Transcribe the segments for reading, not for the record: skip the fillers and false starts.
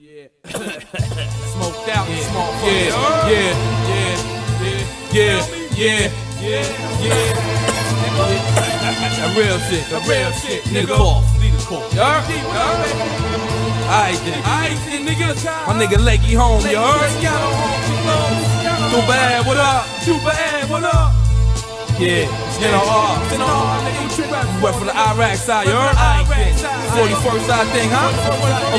Yeah. Smoked out, small That real shit, nigga. Cough. You heard? Alright then, nigga. My nigga Lakey home, you heard? Too bad, what up? Yeah, nigga. Went from the Iraq side, you heard? 41st side thing, huh?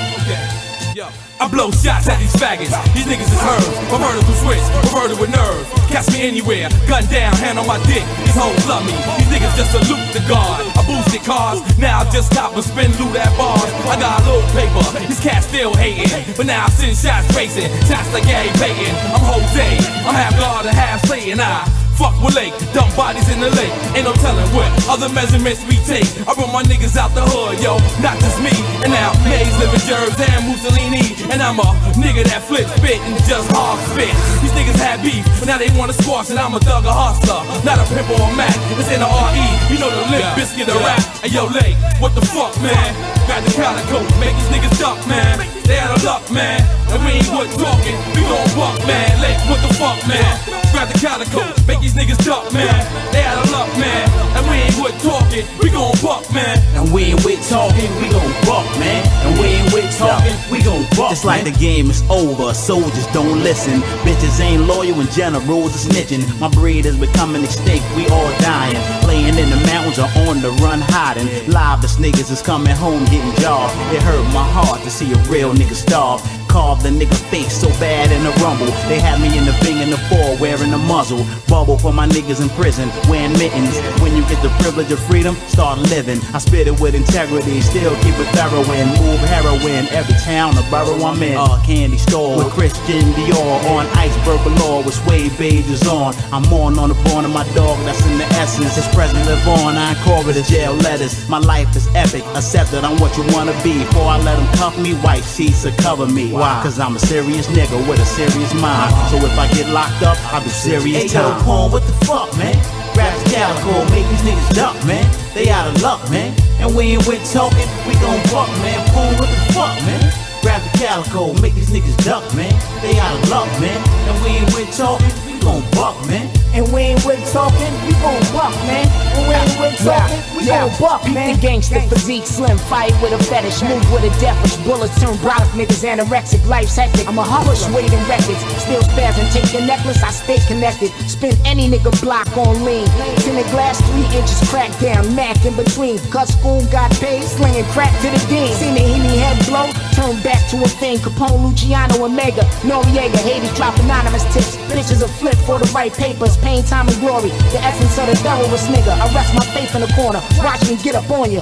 Okay. Yo. I blow shots at these faggots. These niggas is heard. Perverted with switch, perverted with nerve. Catch me anywhere, gun down, hand on my dick. These hoes love me. These niggas just salute the God. I boosted cars, now I just stop and spin loot at bars. I got a little paper, these cats still hating. But now I send shots racing, shots like Gary Payton. I'm Jose, I'm half God and half Satan. I fuck with Lake, dump bodies in the lake. Ain't no telling what other measurements we take. I brought my niggas out the hood, yo, not just me. And now Maze living Jerbs and Mussolini. And I'm a nigga that flip spit and just hard spit. These niggas had beef, but now they wanna squash. And I'm a thug, a hustler, not a pimp or a Mac. It's in the R.E., you know the lip biscuit of rap. Hey yo Lake, what the fuck man? Grab the calico, make these niggas duck man. They out of luck man, and we ain't what talking. We gon' buck man. Lake, what the fuck man? Grab the calico, make these niggas duck, man. They out of luck, man. And we ain't with talking, we gon' buck, man. And we ain't with talking, we gon' buck, man. And we ain't with talking, we gon' buck. It's like the game is over, soldiers don't listen. Bitches ain't loyal and generals are snitching. My breed is becoming extinct, we all dying. Playing in the mountains or on the run hiding. Liveless niggas is coming home getting jobs. It hurt my heart to see a real nigga starve. Carved the nigga face so bad in the rumble. They had me in the Bing in the 4 wearing a muzzle. Bubble for my niggas in prison wearing mittens. When you get the privilege of freedom, start living. I spit it with integrity, still keep it thorough and move heroin. Every town or borough I'm in, candy store with Christian Dior on iceberg below with suede badges on. I'm on the born of my dog, that's in the essence. It's President live on, I ain't call it a jail letters. My life is epic, accepted I'm what you wanna be. Before I let them cuff me, white sheets will cover me. Why? Cause I'm a serious nigga with a serious mind. So if I get locked up, I do serious time. Hey yo, Pone, what the fuck, man? Grab the calico, make these niggas duck, man. They out of luck, man. And we ain't with talking, we gon' buck, man. Pone, what the fuck, man? Grab the calico, make these niggas duck, man. They out of luck, man. And we ain't with talking, we gon' buck, man. And we ain't with talking, we gon' buck, man. And we ain't with talking, we gon' buck, man. The gangster physique, slim, fight with a fetish, move with a devilish. Bullets turn broke, niggas anorexic, life's hectic. I'm a push weight in records, still spazzing. Take your necklace, I stay connected. Spin any nigga block on lean. Tinted glass, 3 inches crack down, Mac in between. Cut school, got paid, slinging crack to the dean. Seen the Henny head blow, turn back to a thing. Capone, Luciano, Omega, Noriega, haters drop anonymous tips. Bitches a flip for the right papers. Pain, time, and glory, the essence of the thoroughest nigga. I rest my faith in the corner, watch me get up on you.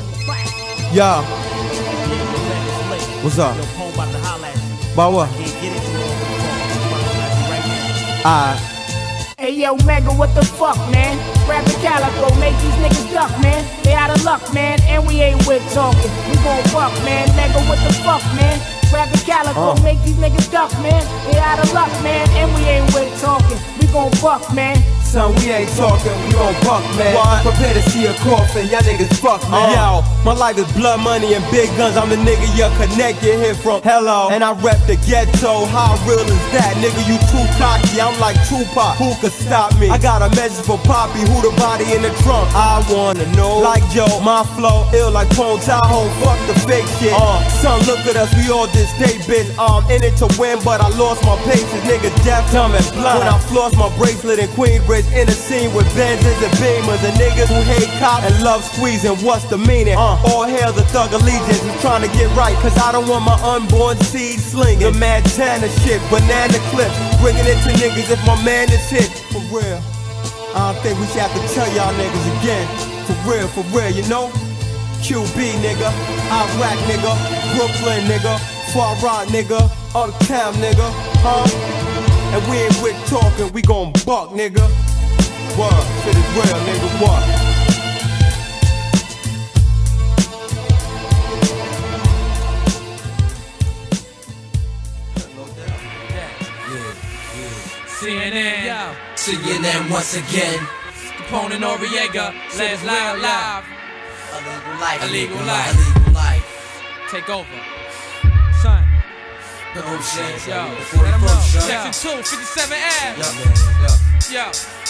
Yo, what's up? About what? Hey yo, Mega, what the fuck, man? Grab the calico, make these niggas duck, man. They out of luck, man, and we ain't with talking. We gon' buck, man. Mega, what the fuck, man? Grab the calico, make these niggas duck, man. They out of luck, man, and we ain't with talking. We gon' buck, man. Son, we ain't talking, we gon' buck, man. What? Prepare to see a coffin, y'all niggas fuck, man. Yo, my life is blood money and big guns. I'm the nigga you connect, you hear from. Hello, and I rep the ghetto. How real is that, nigga? You too cocky, I'm like Tupac. Who could stop me? I got a message for Poppy, who the body in the trunk? I wanna know. Like Joe, my flow ill like Pone Tahoe. Fuck the fake shit. Son, look at us, we all this day, bitch. I'm in it to win, but I lost my patience, nigga. Deaf, dumb, and blind. When I flossed my bracelet in Queensbridge. In the scene with Benzes and Beamers and niggas who hate cops and love squeezing. What's the meaning? All hail the thug allegiance. I'm trying to get right, cause I don't want my unborn seed slinging. The Montana shit, banana clips, bringing it to niggas if my man is hit. For real, I don't think we should have to tell y'all niggas again. For real, you know? QB nigga, Iraq nigga, Brooklyn nigga, Far Rock nigga, Uptown nigga, And we ain't with talking, we gon' buck, nigga. What? Shit is real, nigga, what? CNN once again. Capone and Noriega, let's live. Illegal life. Take over. Son. You know what I'm saying? Yo, the 41st, Section 2, 57 Ave. Yo.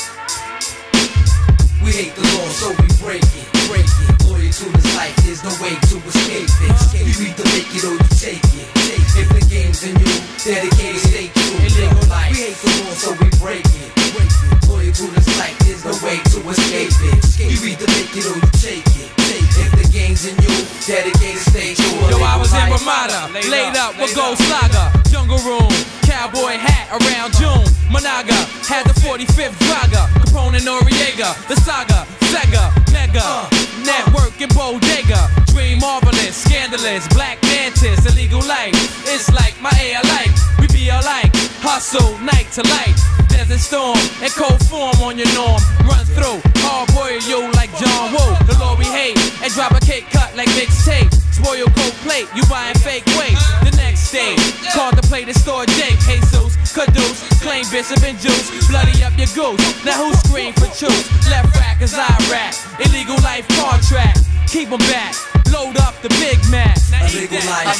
We hate the law, so we break it. Loyal to this life, there's no way to escape it. You either make it or you take it. If the game's in you, dedicated, stay true. Illegal life. We hate the law, so we break it. Loyal to this life, there's no way to escape it. You either make it or you take it. If the game's in you, dedicated, stay true. Yo, I was in Ramada, laid up with Gold Slugger, Jungle Room, cowboy hat around June. Managa had the 45th Draga, Capone and Noriega, the Saga, Sega, Mega, Network and Bodega. Dream marvelous, scandalous, Black Mantis, illegal life. It's like my air life, we be alike. Hustle, night to light. Desert storm and cold form on your norm. Run through, hard boy you like John Woo. The law we hate and drop a cake cut like mixtape. Spoil cold plate, you buying fake weight. The next stage, contemplate and store Jake, Jesus, Caduce, claim Bishop and Juice. Bloody up your goose, now who scream for truth? Left rack as I rap, illegal life contract. Keep them back, load up the Big Mac. Illegal life.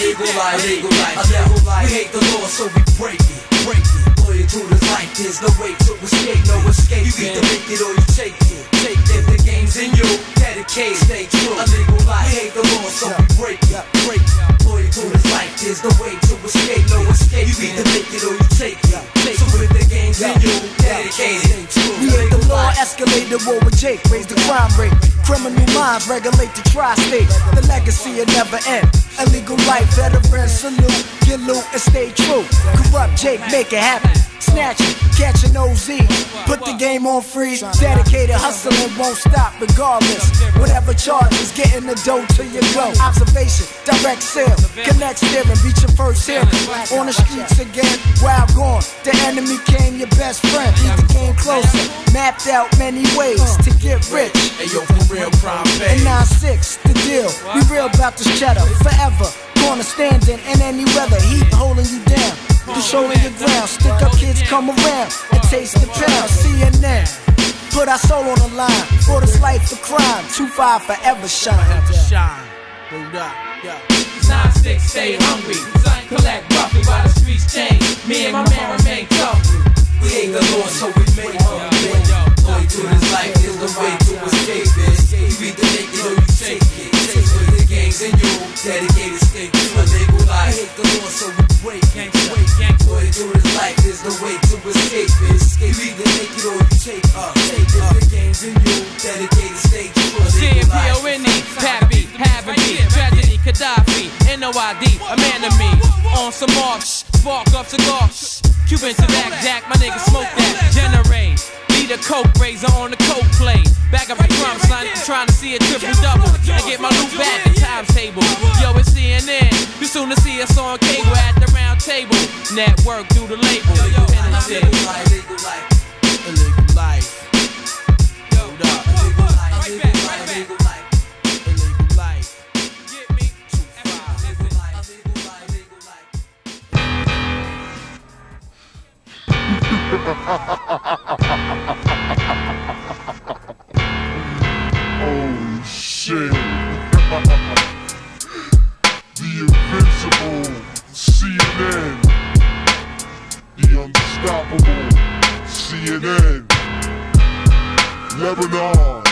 We hate the law, so we break it. Loyal to this life, there's no way to escape. No escape. You either make it or you take it. If the game's in you, dedicated, stay true. Illegal life. We hate the law, so we break it. Loyal to this life, there's no way to escape. No escape. You either make it or you take it. So if the game's in you, dedicated, stay true. We hate the law, escalate the war with Jake, raise the crime rate. Criminal minds regulate the tri-state. The legacy will never end. Illegal life, veterans salute, get loot and stay true. Corrupt Jake, make it happen. Snatch it, catch an OZ. Put the game on freeze. Dedicated hustling won't stop regardless. Whatever charges, getting the dough till you go. Observation, direct sale, connect steering, beat your first hearing. On the streets again, wild gone. The enemy came your best friend. Beat the game closer, mapped out many ways to get rich. Hey yo, for real, prime pay. And 9-6, the deal. We real about this cheddar, forever. Gonna standing in any weather, heat holding you down. The shoulder your ground, stick up kids come around and taste the pound. CNN, put our soul on the line for this life of crime. 2-5 forever shine. 9-6 stay hungry, son collect roughly while the streets change. Me and my man remain tough. We hate the law, so we make it. Loyal to this life, there's no way to escape it. You either make it or you take it. If the game's in you, dedicated, stay true. Illegal life. We hate the law, so we break it. Loyal to this life, there's no way to escape it. You either make it or you take it. If the game's in you, dedicated, stay true. C-P-O-N-E, Pappy, Having Me, Tragedy, Gaddafi, N-O-I-D, a man of me. On some mark, spark up cigar, Cuban to back, Jack, my nigga smoke that, generate. Lead a coke razor on the coke plate. Back up the drum, son, trying to see a triple-double and get my loot back at times table. Yo, it's CNN, you soon to see us on cable at the round table. Network through the label. Illegal life. Illegal life. Hold up. Illegal life. Illegal life. Illegal life. Get me. 2-5. Illegal life. Illegal life. Oh shit. The invincible CNN. The unstoppable CNN. Lebanon.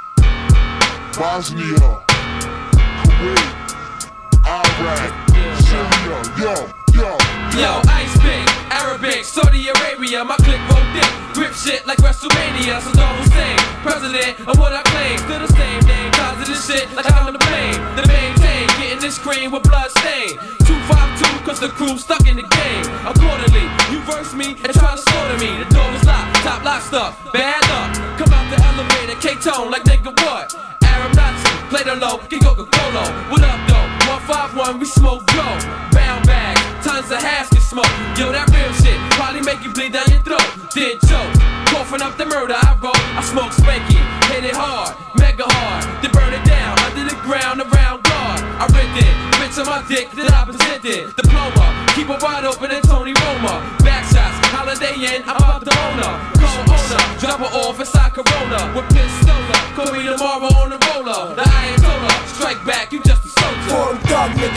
Bosnia. Kuwait. Iraq. Syria. Yo, Ice Big, Arabic, Saudi Arabia, my click roll dick. Grip shit like WrestleMania, Saddam Hussein, president of what I claim. Still the same name, cause of this shit like I'm the pain. The maintain, getting this cream with blood stain. 252, cause the crew stuck in the game. Accordingly, you verse me and try to slaughter me. The door is locked, top locked up, bad luck. Come out the elevator, K-Tone like nigga what? Arab Nazi, play the low, get Coca-Cola. What up though? 151, we smoke dope. Bound bags, tons of hash can smoke. Yo, that real shit probably make you bleed down your throat. Did choke, coughing up the murder I wrote. I smoke spanky, hit it hard, mega hard. Then burn it down under the ground around guard. I ripped it, bitch on my dick that I presented. Diploma, keep it wide open and Tony Roma. Backshots, Holiday Inn, I'm about the owner. Co-owner, drop it off inside Corona. With pistola, call me tomorrow on the roller. The Ayatollah, strike back, you just a soldier. For them thug niggas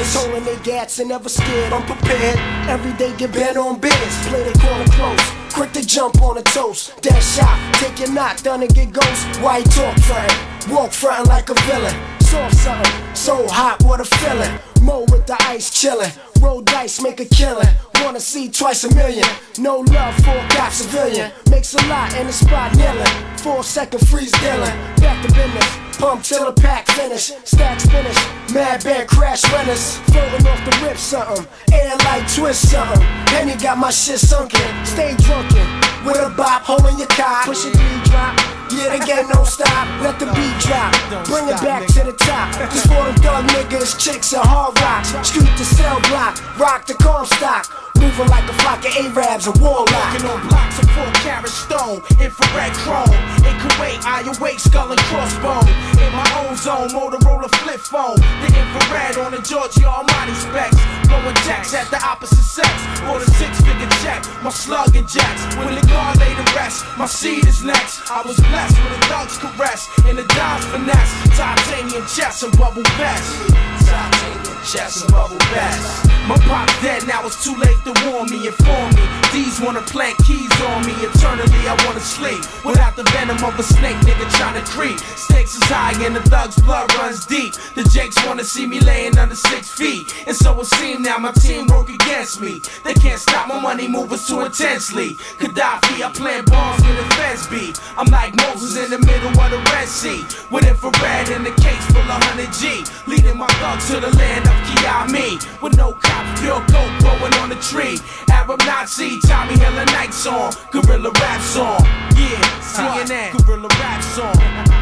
Niggas holding their gats and never scared, I'm prepared. Every day get bent on bids, play the corner close. Quick to jump on a toast, dead shot, take your knot, done and get ghost. Why you talk frontin', walk frontin' like a villain. Soft something, so hot, what a feeling. Mo with the ice chillin', roll dice, make a killin'. Wanna see twice a million, no love for a cop civilian. Makes a lot in the spot kneelin', 4 second freeze dealin'. Back to business, pump till the pack finish. Stacks finish, mad bad crash runners. Floating off the rip something, air like twist something. Penny got my shit sunken, stay drunken. With a bop, holding your cock, push it 3 drop. Yeah, the game don't stop, let the beat drop. Bring it back to the top. Just for them thug niggas, chicks and hard rocks. Street to cell block, rock the Comstock. Moving like a flock of Arabs and warlocks. Walking on blocks of 4-carat stone, infrared chrome. In Kuwait, I awake, skull and crossbone. In my own zone, Motorola flip phone. The infrared on the Giorgio Armani specs. Blowing jacks at the opposite sex. For the 6-figure check, my slug and jacks. When the guard lay to rest, my seed is next. I was blessed with a thug's caress and a dime's finesse. Titanium chest and bubble vest. Titanium chest and bubble vest. My pop's dead, now it's too late to warn me, inform me. These wanna plant keys on me, eternally I wanna sleep. Without the venom of a snake, nigga tryna creep. Stakes is high and the thug's blood runs deep. The Jakes wanna see me laying under 6 feet. And so it seems now my team work against me. They can't stop my money moving too intensely. Gaddafi, I plant bombs with a fence beat. I'm like Moses in the middle of the Red Sea. With infrared in the case full of 100G. Leading my thugs to the land of Kiami. With no cops, pure gold growing on the tree. Arab Nazi, Tommy Hiller night song. Guerrilla rap song. Yeah, CNN, guerrilla rap song.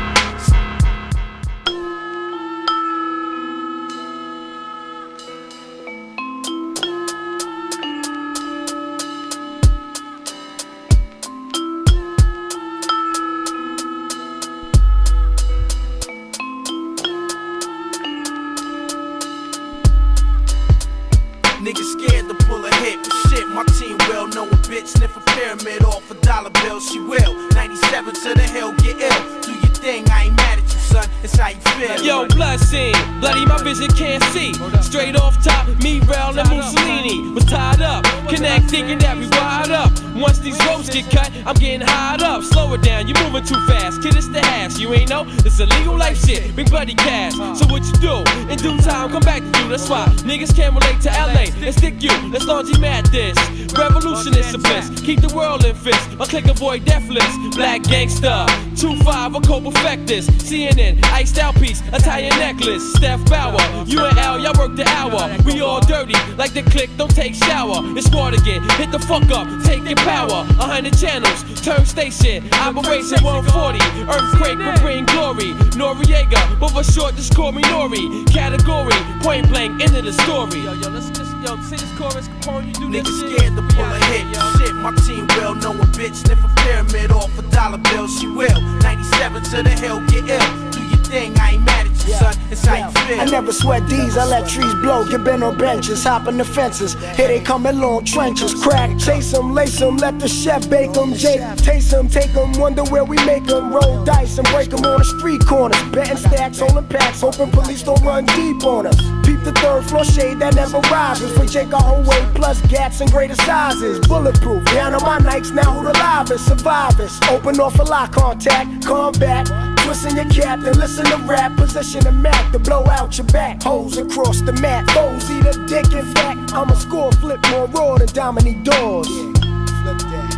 Niggas scared to pull a hit, but shit, my team well know a bitch sniff a pyramid off a dollar bill, she will. 97 to the hill, get ill. Do your thing, I ain't mad at you, son. It's how you feel. Yo, blood scene, bloody my vision can't see. Straight off top, me, Rail, and Mussolini was tied up. Connect thinking that we wired up. Once these ropes get cut, I'm getting hired up. Slow it down, you're moving too fast. Kid, it's the hash, you ain't know? It's illegal life shit, big bloody cash. So what you do? In due time, come back to you. That's why niggas can't relate to LA. Let's stick you, let's launch him at this. Revolutionist offense, keep the world in fist. My click avoid death list. Black gangster, 2-5, a co-perfectus. CNN, iced out piece, Italian necklace. Steph Bauer, you and L, y'all work the hour. We all dirty, like the click, don't take shower. It's smart again, hit the fuck up, take your power. 100 channels, turn station, Operation 140. Earthquake will bring glory. Noriega, but for short, just call me Nori. Category, point blank, end of the story. Yo, say this chorus, Capone, you do this shit. Niggas scared to pull a hit. Shit, my team well know a bitch sniff a pyramid off a dollar bill, she will. 97 to the hill, get ill. Do your thing, I ain't mad at you, son. It's how you feel. I never sweat these, I let trees blow. Get bent on benches, hopping the fences. Here they come in long trenches. Crack, chase them, lace them, let the chef bake them. Jake, taste them, take them, wonder where we make them. Roll dice and break them on the street corners. Betting stacks, holding packs, hoping police don't run deep on us. Peep the 3rd floor shade that never rises. We take our whole weight plus gats and greater sizes. Bulletproof, down on my nights, now who the livest? Survivors, open off a lock contact, combat. Twisting your cap, then listen to rap. Position a map to blow out your back. Holes across the mat, foes eat a dick. In fact, I'ma score, flip more raw than Dominique Dawes. Flip that.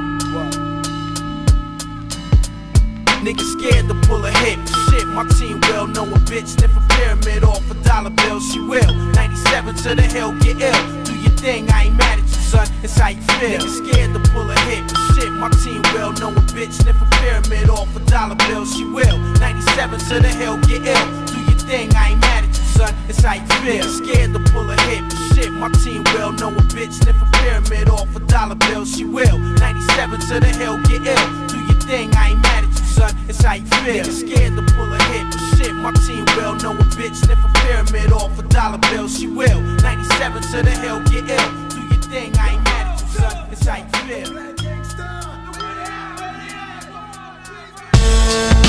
Niggas scared to pull a hit. Shit, my team well know a bitch sniff a pyramid off a dollar bill, she will. 97 to the hill, get ill. Do your thing, I ain't mad at you, son. It's how you feel. Niggas scared to pull a hit. Shit, my team well know a bitch sniff a pyramid off a dollar bill, she will. 97 to the hill, get ill. Do your thing, I ain't mad at you, son. It's how you feel. Niggas scared to pull a hit. Shit, my team well know a bitch sniff a pyramid off a dollar bill, she will. 97 to the hill, get ill. Do your thing, I ain't mad at you, son. It's how you feel. Niggas scared to pull a hit. Shit, my team well know a bitch sniff a pyramid off a dollar bill, she will. 97 to the hill, get ill. Do your thing, I ain't mad at you, son. It's how you feel.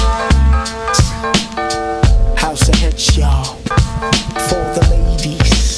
House of hits, y'all. For the ladies.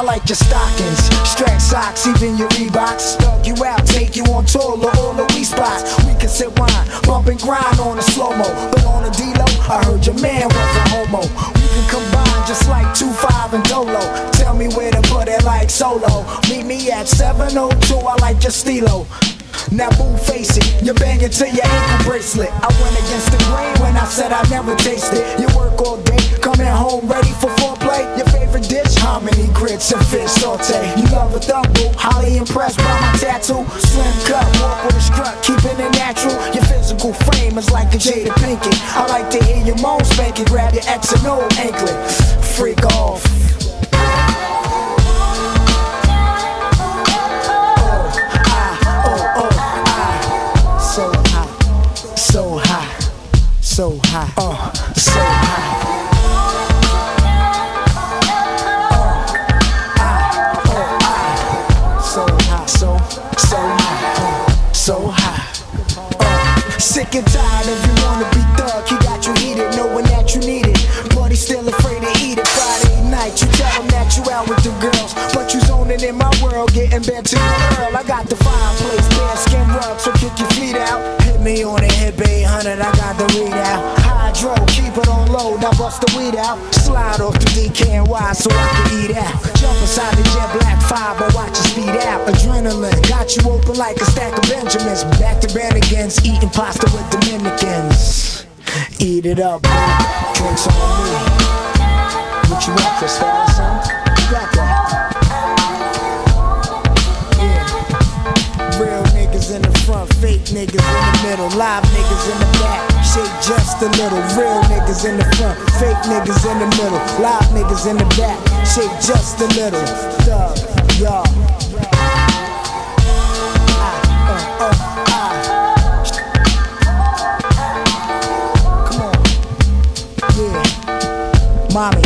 like your stockings, stretch socks, even your Reeboks. Dug you out, take you on tour, all the we spots. We can sit wine, bump and grind on a slow-mo. But on a D-Lo, I heard your man was a homo. We can combine just like 2-5 and Dolo. Tell me where to put it like Solo. Meet me at 702, I like your stilo. Now boo, face it, you're banging to your ankle bracelet. I went against the grain when I said I never tasted. You work all day, coming home ready for foreplay. Your favorite dish, hominy grits and fish saute. You love a thumb boo, highly impressed by my tattoo. Slim cut, walk with a strut, keeping it natural. Your physical frame is like a Jada Pinkett. I like to hear your moan spanking, grab your X and O anklet. Freak off. So high, so high. So high, so high. Sick and tired of you wanna be thug. He got you heated, knowing that you need it. But he's still afraid to eat it. Friday night, you tell him that you out with the girls, but you zoning in my world, getting bent to the girl. I got the fireplace, bare skin rug, so kick your feet out. Hit me on the hip 800, I got the readout. Hydro, keep it on low, now bust the weed out. Slide off the DKNY so I can eat out. Jump inside the Jet Black 5, but watch it speed out. Adrenaline, got you open like a stack of Benjamins. Back to Bennigan's, eating pasta with Dominicans. Eat it up, bro. Drinks on me. What you want, Cristal, son? You got that? Yeah. Real niggas in the front, fake niggas in the middle, live niggas in the back. Shake just a little. Real niggas in the front, fake niggas in the middle, live niggas in the back. Shake just a little. Thug, y'all. Mommy,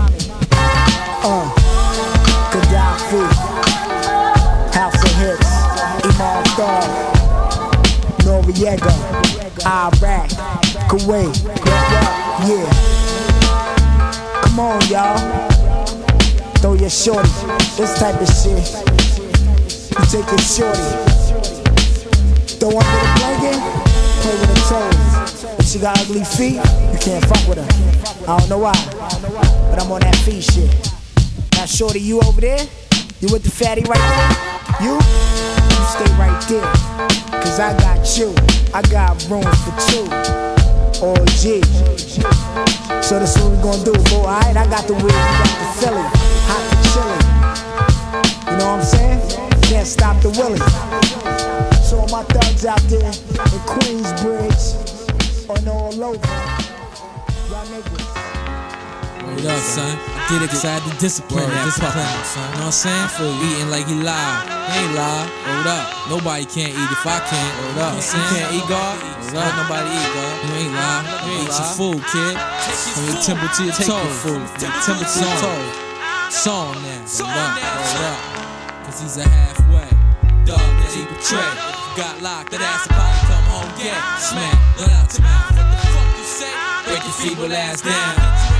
Gaddafi, House of Hits, Imam Thar, Noriega, Iraq, Kuwait, yeah. Come on, y'all. Throw your shorty, this type of shit. You take your shorty, throw under the blanket, play with her toes. If she got ugly feet, you can't fuck with her. I don't know why, but I'm on that feet shit. Now shorty, you over there? You with the fatty right there? You stay right there, cause I got you. I got room for two. Oh G. So this what we gonna do, boy, alright? I got the weed, you got the Philly, hot the chili. You know what I'm saying? Can't stop the Willie. So all my thugs out there in Queensbridge and all over, y'all niggas. What up, son? I did it cause I had to discipline that puppy, son. You know what I'm saying? For eating like he lied. He ain't lie. Hold up. Nobody can't eat if I can't. Hold up. You can't eat, God? Hold up. Nobody eat, God. You ain't lie. You eat your food, kid. From your temple to your toe. Take your food. From your temple to your toe. Song now. Hold up. Hold up. Cause he's a halfway dog that he betrayed. Got locked, that ass will probably come home gay. Smack, let out your mouth. What the fuck you say? Break your feeble ass down.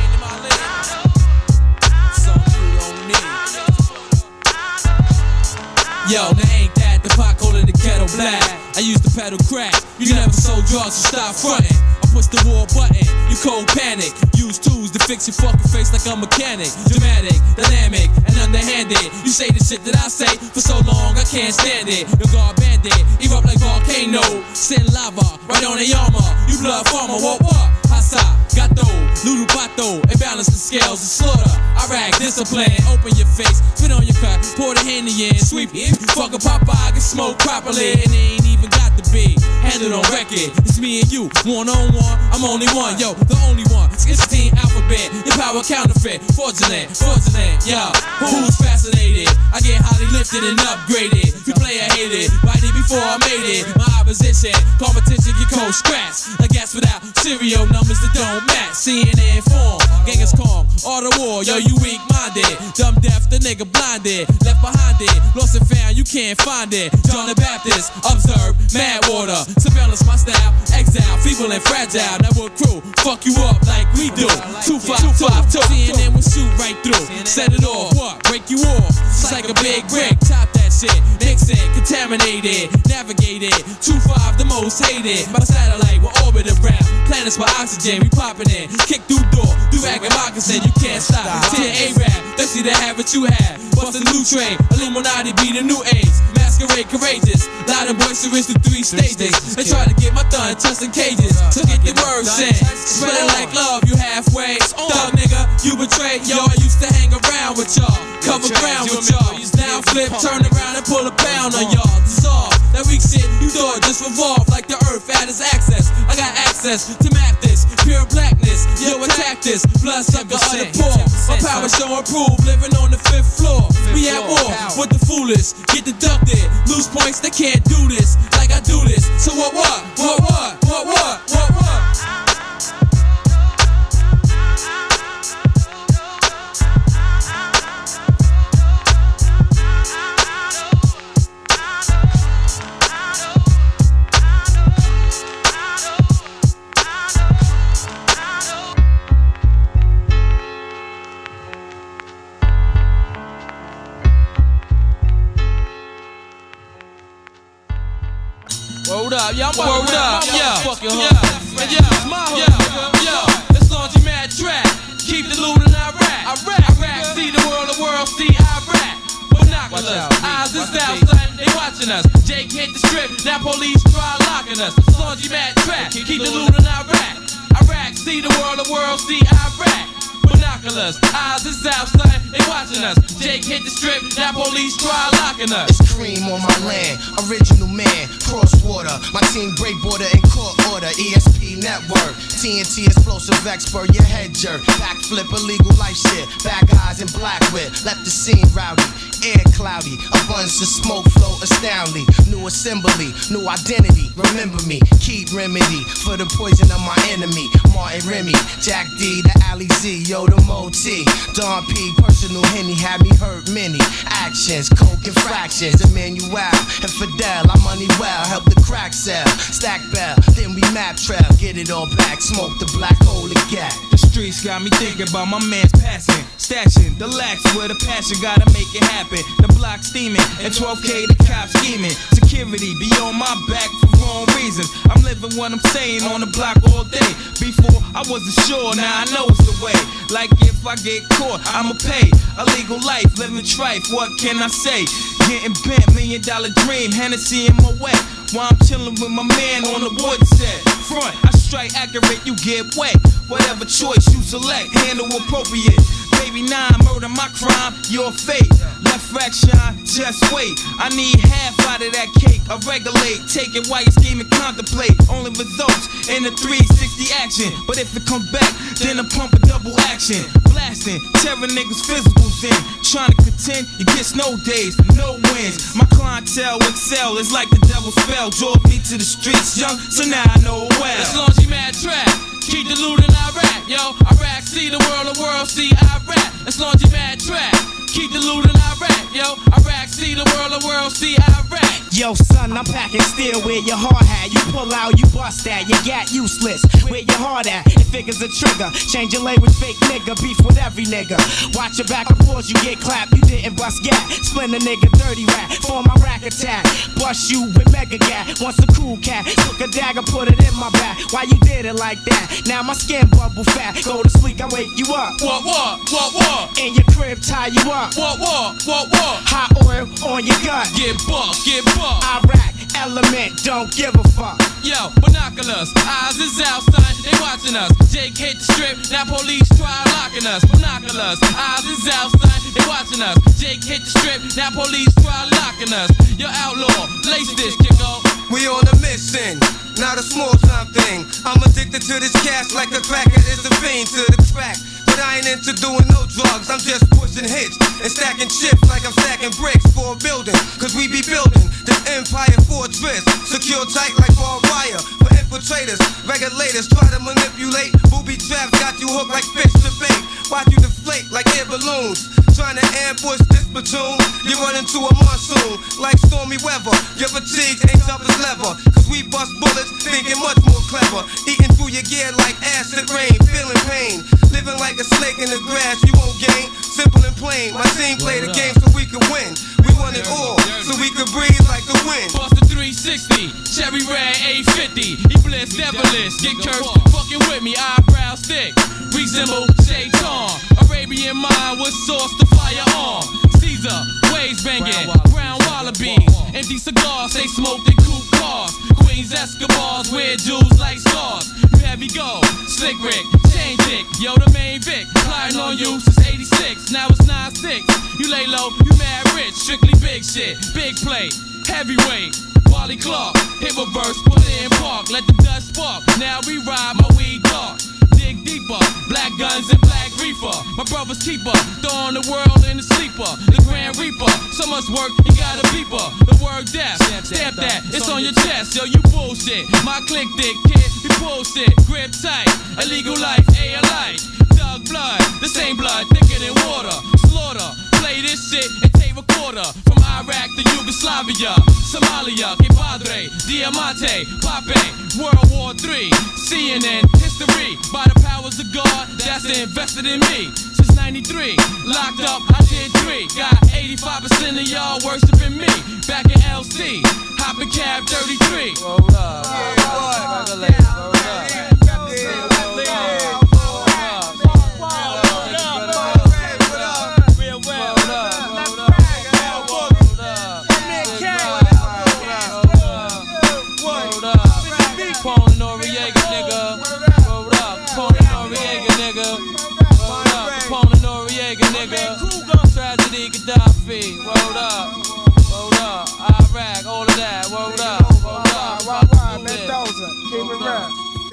Yo, now ain't that the pot calling the kettle black? I used to pedal crack. You never sold drugs, so stop frontin'. I push the war button, you cold panic. Use tools to fix your fucking face like a mechanic. Dramatic, dynamic, and underhanded. You say the shit that I say for so long, I can't stand it. Your guard bandit, erupt like volcano. Send lava right on the armor. You blood farmer, what? Hasa, gato, Lulu Pato, and balance the scales and slaughter. Iraq, discipline, open your face, spit on your cut, pour the Henny in, sweep it. Fuck a Popeye, get smoked properly, and they ain't even got to be handled on record. It's me and you, one-on-one, I'm only one, yo, the only one. It's the team alphabet, your power counterfeit, fraudulent, yo. Who's fascinated? I get highly lifted and upgraded. You play a hated, right here before before I made it. My opposition, competition get cold scratch. Like gas without serial numbers that don't match. CNN form, Genghis Khan, all the war. Yo, you weak-minded, dumb deaf, the nigga blinded, left behind it, lost and found, you can't find it. John the Baptist, observe, mad water, surveillance my style, exile, feeble and fragile. Network crew, fuck you up like we do. 2552, CNN will shoot right through. Set it off, what? Break you off. It's like a big brick. Top that shit. Nixon, contaminated, navigated. 25 the most hated. By the satellite, we're orbit around. Planets by oxygen, we popping in. Kick through door, do rag and moccasin, you can't stop. 10 A-rap, thirsty to have what you have. Bust a new train, Illuminati be the new age. Masquerade courageous, loud and boisterous through 3 stages. They try to get my thumb just in cages. So get the words in. Spread it like love, you halfway. Thug nigga, you betray. Yo, I used to hang around with y'all, cover ground with y'all. Now flip, turn around and pull a pound on y'all. Dissolve that weak shit you thought just revolve like the earth had its access. I got access to map this, pure blackness. Yo, attack this, blood sucker of the poor. My power show improve, living on the 5th floor. We at war with the foolish, get deducted. Lose points, they can't do this like I do this. So what? Word up, yeah, word up, it's Laundry Mad Track. Keep the loot and I rap, see the world, see I rap. Binoculars, eyes is outside, they watching us. Jake hit the strip, now police try locking us. It's Laundry Mad Track, keep the loot and I rap, see the world, see I rap. Binoculars, eyes is outside, they watching us. Jake hit the strip, now police try locking us. It's cream on my land, original man, cross water. My team break border in court order. ESP network, TNT explosive expert, your head jerk. Backflip, illegal life shit, bad guys in black whip. Left the scene rowdy, air cloudy, abundance of smoke flow astoundingly. New assembly, new identity. Remember me, keep remedy for the poison of my enemy. Martin Remy, Jack D, the Ali Z, yo the Moti, Don P, personal Henny had me hurt many actions, coke infractions, Emmanuel and Fidel. I money well, help the crack sell, stack bell, then we map trail, get it all back, smoke the black hole and gap. The streets got me thinking about my man's passing, stashing the lax with a passion, gotta make it happen. The block steaming and 12K the cops scheming. Security be on my back for wrong reasons. I'm living what I'm saying on the block all day. Before I wasn't sure, now I know it's the way. Like if I get caught, I'ma pay. A legal life, living trife, what can I say? Getting bent, $1 million dream, Hennessy in my way. While I'm chilling with my man on the wood set. Front, I strike accurate, you get wet. Whatever choice you select, handle appropriate. Baby 9, murder my crime, your fate. Left fraction, just wait. I need half out of that cake. I regulate, take it while you scheme and contemplate. Only results in a 360 action. But if it come back, then I pump a double action. Blasting, tearing niggas physicals in. Trying to contend, you get snow days, no wins. My clientele excel, it's like the devil's spell. Drove me to the streets young, so now I know it well. It's Laundry Mad Track. Keep the loot and I rap, yo. I rap, see the world, see I rap. It's Laundry Mad Track. Keep the loot and I rap, yo. I rap, see the world, see I rap. Yo, son, I'm packing steel where your heart at. You pull out, you bust that. You got useless. Where your heart at? It figures a trigger. Change your language, fake nigga. Beef with every nigga. Watch your back, of course, you get clapped. You didn't bust gat. Split a nigga dirty rat. For my rack attack. Bust you with mega gat. Once a cool cat. Took a dagger, put it in my back. Why you did it like that? Now my skin bubble fat. Go to sleep, I wake you up. What? In your crib, tie you up. What? Hot oil on your gut. Get bucked. Iraq, element, don't give a fuck. Yo, binoculars, eyes is outside, they watching us. Jake hit the strip, now police try locking us. Binoculars, eyes is outside, they watching us. Jake hit the strip, now police try locking us. Yo, outlaw, lace this, kicko. We on a mission, not a small time thing. I'm addicted to this cash like a cracker is a fiend to the crack. But I ain't into doing no drugs, I'm just pushing hits and stacking chips like I'm stacking bricks for a building. Cause we be building this empire for a trip. secure tight like barbed wire. For infiltrators, regulators try to manipulate. Booby traps got you hooked like fish to bait. Watch you deflate like air balloons. Trying to ambush this platoon, you run into a monsoon like stormy weather. Your fatigue ain't tough as leather, cause we bust bullets thinking much more clever. Eating through your gear like acid rain, feeling pain. Living like a snake in the grass, you won't gain. Simple and plain, my team play the game so we can win. We want it all, so we can breathe like the wind. Bust a 360, cherry red 850. He bliss, devilish, get cursed, fucking with me, eyebrows thick. Resemble Shaitan, Arabian mind with sauce to fire on. Caesar, waves banging, brown wallabies. Empty cigars, they smoke in coupe cars. Queens Escobars, wear jewels like stars. You heavy go, slick Rick, chain dick. Yo, the main Vic, plotting on you since 86. Now it's 9-6. You lay low, you mad rich, strictly big shit, big plate, heavyweight. Wally Clark, hit reverse, put it in park, let the dust spark. Now we ride my weed dark. Dig deeper, black guns and black reefer. My brother's keeper, throwing the world in the sleeper. The Grand Reaper, so much work, you got a beeper. The word death, stamp that, it's on your chest. Yo, you bullshit, my click dick, kid, you bullshit. Grip tight, illegal life, A alike. Dug blood, the same blood, thicker than water. Slaughter, play this shit and take recorder. From Iraq to Yugoslavia, Somalia, Que Padre, Diamante, Pape, World War III, CNN, history. By the powers of God, that's invested in me. Since 93, locked up, I did 3. Got 85% of y'all worshiping me. Back in LC, hopping cab 33. Roll up, Tragedy, Gaddafi, rolled up, Iraq, all of that, rolled up, Mendoza, keep it real.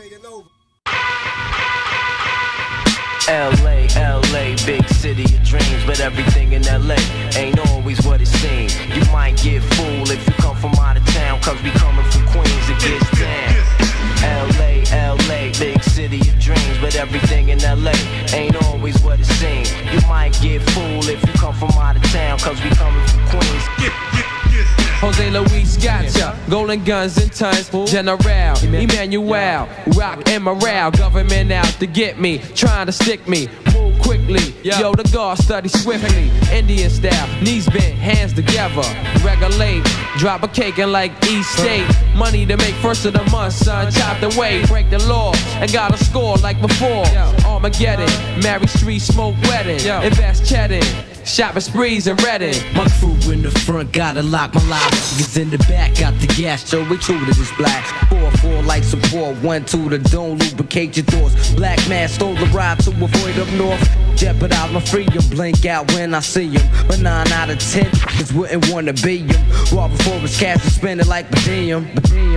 LA, LA, big city of dreams, but everything in LA ain't always what it seems. You might get fooled if you come from out of town, cause we coming from Queens, it gets down. LA, LA, big city of dreams, but everything in LA ain't always what it seems. You might get fooled if you come from out of town, cause we coming from Queens. Jose Luis gotcha, golden guns and tons, General, Emmanuel, rock and morale, government out to get me, trying to stick me, move quickly, yo the guard study swiftly, Indian style, knees bent, hands together, regulate, drop a cake and like East State, money to make first of the month, son, chopped away, break the law, and got a score like before, Armageddon, Mary Street, smoke wedding, invest cheddar. Shopping sprees and Redding. My crew in the front gotta lock my life. Niggas in the back got the gas, so we true to this black. 4-4 like support, 1-2 to don't lubricate your doors. Black man stole the ride to avoid up north. Jeopardize my freedom, blink out when I see him. But 9 out of 10 niggas wouldn't wanna be him. Raw before his cash and spend it like Badinium.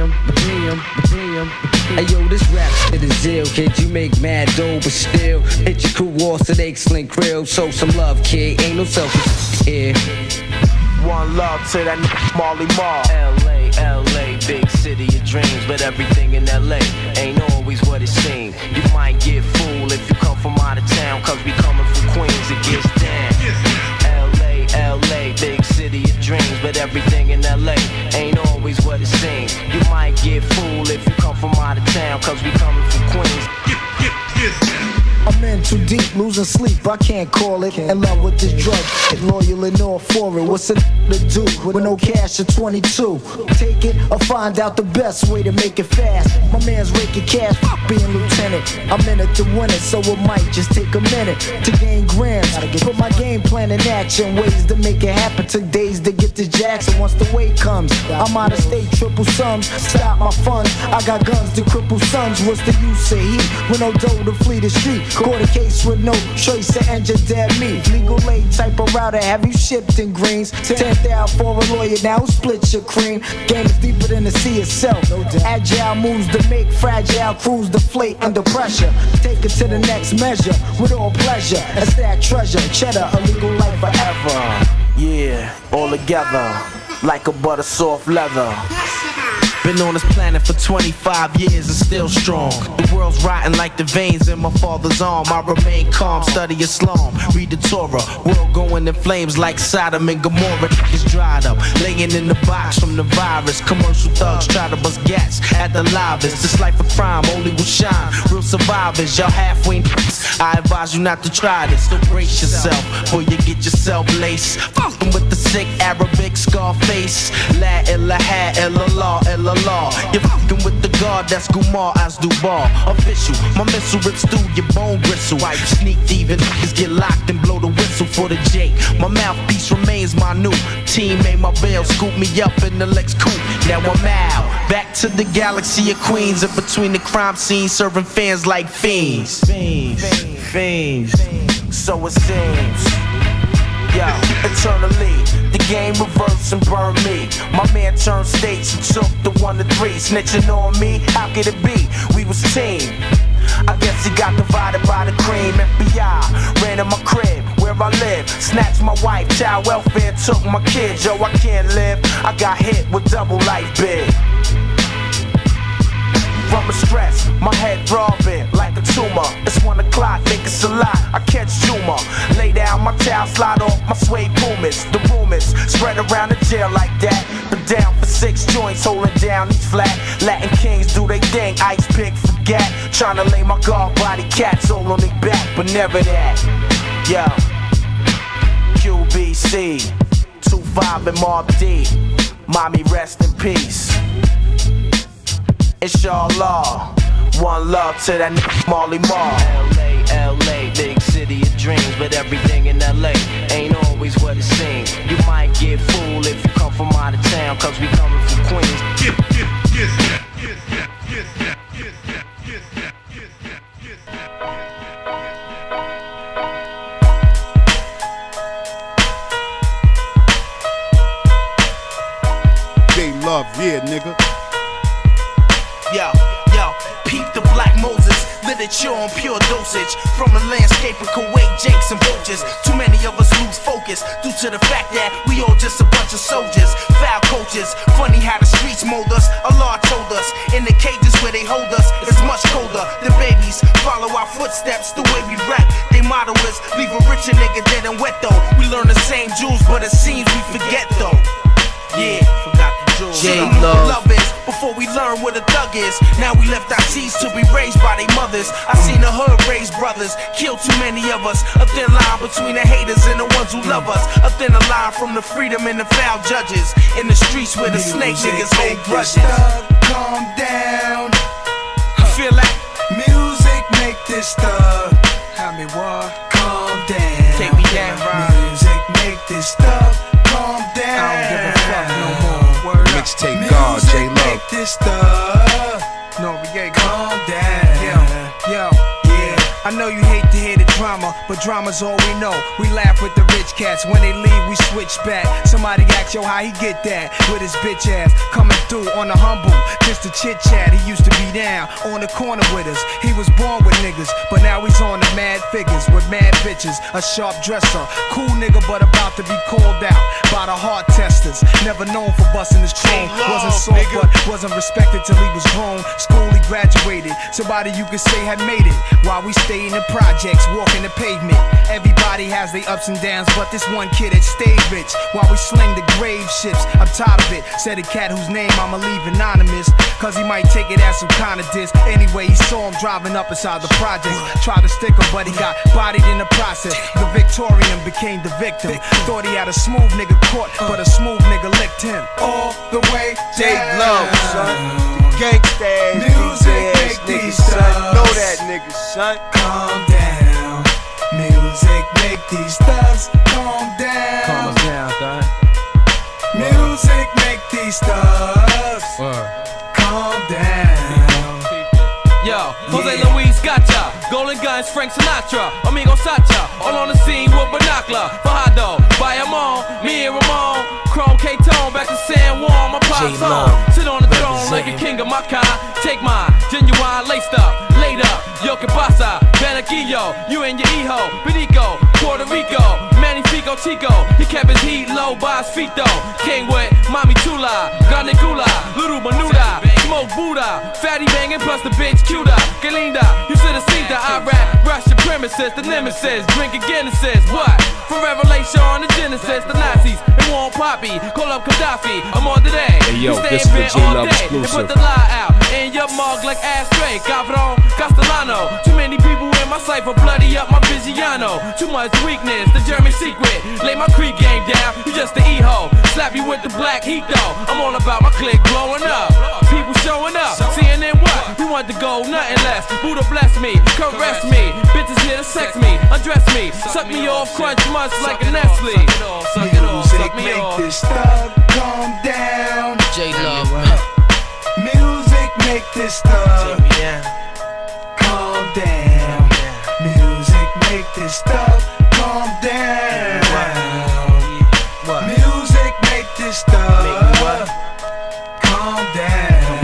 Hey yo, this rap shit is ill, kid. You make mad dough, but still hit your crew walls to the excellent grill. Show some love, kid. Ain't no selfish here. One love to that Marley Marl. LA, LA, big city of dreams, but everything in LA ain't always what it seems. You might get fooled if you come from out of town, cause we coming from Queens, it gets down. LA, LA, big city of dreams, but everything in LA ain't always what it seems. You might get fooled if you come from out of town, cause we coming from Queens. I'm in too deep, losing sleep, I can't call it. In love with this drug, loyal and all for it. What's a to do with no cash at 22? Take it or find out the best way to make it fast. My man's raking cash, being lieutenant. I'm in it to win it, so it might just take a minute to gain grams. Put my game plan in action, ways to make it happen. Took days to get to Jackson. Once the weight comes, I'm out of state, triple sums. Stop my funds, I got guns to cripple sons. What's the use of heat with no dough to flee the street? Caught a case with no trace of engine dead meat. Legal aid type of router, have you shipped in greens? 10th out for a lawyer, now split your cream. Game is deeper than the sea itself. Agile moves to make fragile crews deflate under pressure. Take it to the next measure with all pleasure. That's that treasure, cheddar, a legal life forever. Yeah, all together, like a butter soft leather. Been on this planet for 25 years and still strong. The world's rotting like the veins in my father's arm. I remain calm, study Islam, read the Torah. World going in flames like Sodom and Gomorrah. It's dried up, laying in the box from the virus. Commercial thugs try to bust gats at the livest. This life of crime only will shine real survivors. Y'all halfway. I advise you not to try this. So brace yourself before you get yourself laced. Fucking with the sick Arabic Scarface. La ilaha illallah illallah. You're fucking with the God that's Gumar Asdubar. Official, my missile rips through your bone gristle. I sneak thief and niggas get locked and blow the whistle for the J. My mouthpiece remains my new team. Made my bail, scoop me up in the Lex coupe. Now I'm out, back to the galaxy of Queens. In between the crime scenes, serving fans like fiends. Fiends, so it seems. Yo, eternally, the game reversed and burned me. My man turned states and took the 1 to 3. Snitching on me, how could it be? We was team. I guess he got divided by the cream. FBI ran in my crib where I live, snatched my wife, child welfare, took my kids. Yo, I can't live, I got hit with double life big. From the stress, my head throbbing like a tumor. It's 1 o'clock, think it's a lot. I catch humor, lay down my towel, slide off my suede pumas. The rumors spread around the jail like that. But down for 6 joints, holding down these flat. Latin kings do they thing, ice pick, forget. Tryna lay my guard body cats all on their back, but never that. Yo, QBC, 2-5 and Mob D. Mommy, rest in peace. Inshallah, one love to that nigga Marley Marl. LA, big city of dreams, but everything in LA ain't always what it seems. You might get fooled if you come from out of town, cause we coming from Queens. J Love, yeah, nigga. Yo, peep the Black Moses, literature on pure dosage. From the landscape of Kuwait, Jakes and vultures. Too many of us lose focus due to the fact that we all just a bunch of soldiers. Foul coaches, funny how the streets mold us. Allah told us, in the cages where they hold us, it's much colder. The babies follow our footsteps the way we rap. They motto is, leave a richer nigga dead and wet though. We learn the same jewels, but it seems we forget though. Yeah, forgot the jewels. Love is before we learn what a thug is. Now we left our seeds to be raised by their mothers. I seen the hood raise brothers, kill too many of us. A thin line between the haters and the ones who love us. A thinner line from the freedom and the foul judges. In the streets where the snake niggas hold grudges. Calm down. Feel like music make this thug. How me what? Calm down. Take me down, right? Music make this thug. Calm down. I don't give a fuck no more. Mixtape God, J Love. Make this thug. Noriega. Calm down. Yo. I know you hate to hear the drama, but drama's all we know. We laugh with the rich cats, when they leave we switch back. Somebody ask yo how he get that, with his bitch ass coming through on the humble, just a chit chat. He used to be down on the corner with us. He was born with niggas, but now he's on the mad figures with mad bitches. A sharp dresser, cool nigga but about to be called out by the heart testers. Never known for busting his chrome. Wasn't soft but wasn't respected till he was grown. School he graduated, somebody you could say had made it. While we stay in the projects, walking the pavement. Everybody has their ups and downs, but this one kid had stayed rich. While we sling the grave ships, I'm tired of it. Said a cat whose name I'ma leave anonymous, cause he might take it as some kind of diss. Anyway, he saw him driving up inside the projects. Tried to stick him, but he got bodied in the process. The Victorian became the victim. Thought he had a smooth nigga caught, but a smooth nigga licked him. All the way J down. Love, son. Gangsta ass, Music ass make nigga, these son. thugs. Know that nigga, son. Calm down. Music make these thugs calm down. Calm us down, son. Music make these thugs calm down. Yo, Jose Luis Gotcha, Golden Guns, Frank Sinatra, Amigo Sacha, all on the scene with binocular. Fajardo, Bayamon, me and Ramon, Chrome K-Tone, back to San Juan, my pop's home. Sit on the throne like a king of my kind. Take mine, genuine, laced up, laid up. Yo, que pasa, Benaquillo, you and your hijo, Benico, Puerto Rico, Magnifico Tico. He kept his heat low by his feet though. Came with Mami Tula, Garnicula, Little Menuda. smoke Buddha, fatty banging plus the bitch cuter. Que linda, you should have seen the I rap, rush your premises, the nemesis, drinking Guinnesses. What? From Revelation on the Genesis, the Nazis, they want Poppy, call up Gaddafi, I'm on today. Hey yo, you stay this in is bed the all J-Love day and exclusive. put the lie out in your mug like ashtray. Cabron, Castellano, too many people in my cipher, bloody up my Vigiano. Too much weakness, the German secret. Lay my creep game down, you just the E-ho. Slap you with the black heat though. I'm all about my clique blowing up. People showing up, CNN what? We want to go, nothing less. Buddha bless me, caress me. Bitches here to sex me, undress me. Suck me off, crunch much like a Nestle. Suck it off, suck me off. Make this thug calm down. J-Love, Music make this thug calm down. Music make this thug calm down. Music make this thug calm down.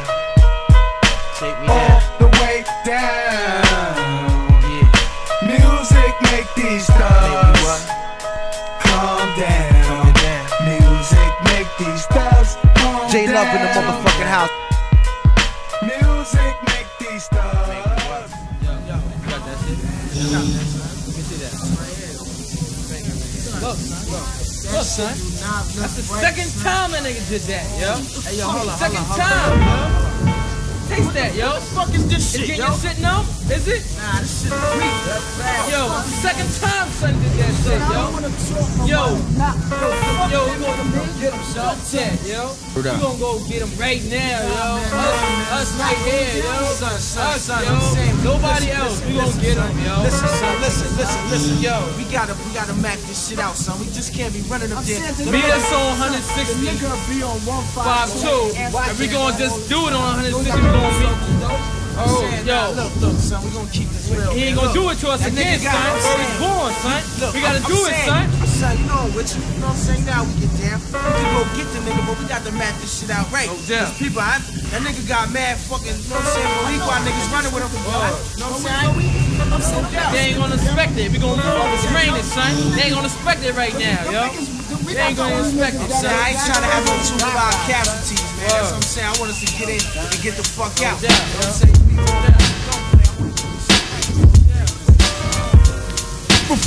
All the way down. Music make these thugs calm down. Music make these thugs calm down. J-Love in the motherfucking house. Music make these thugs. Look, son. That's the second time that nigga did that, yo. Hey, yo, hold on. Second time, yo. Taste that, yo. Fucking this shit, yo. Sitting on? Is it? Nah, this shit is weak. Yo, second time son did that shit, yo. Yo, we gonna go get him, son. Yo. We gonna go get him right now, yo. Us right here, yo. Us, yo. Nobody else. We gonna get him, yo. Listen, son. Listen, yo. We gotta map this shit out, son. We just can't be running up there. BS on 160. Nigga be on 152. And we gonna just do it on 160. Oh, yo. Look, son, we gonna keep this real. He ain't gonna do it to us again, son. He's born, son. We gotta do it, son. Son, you know what I'm saying? Now we get down. We can go get the nigga, but we got to map this shit out right. Oh, yeah. People, that nigga got mad fucking, you know what I'm saying? Boricua niggas running with him. You know what I'm saying? They ain't gonna expect it. We gonna restrain it, son. They ain't gonna expect it right now, yo. They ain't gonna expect it, son. I ain't trying to have no 2 live casualties, man. That's what I'm saying. I want us to get in and get the fuck out. You know what I'm saying? From